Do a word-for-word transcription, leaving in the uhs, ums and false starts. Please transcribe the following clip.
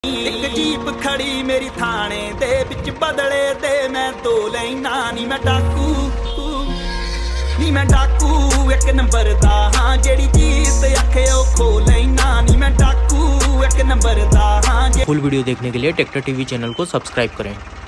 एक जीप खड़ी मेरी थाने दे बिच बदले दे मैं दो लैना नी मैं डाकू नी मैं डाकू एक नंबर दा हां जेड़ी चीज आखे ओ खो लैना नी मैं डाकू एक नंबर दा हां। फुल वीडियो देखने के लिए ट्रैक्टर टीवी चैनल को सब्सक्राइब करें।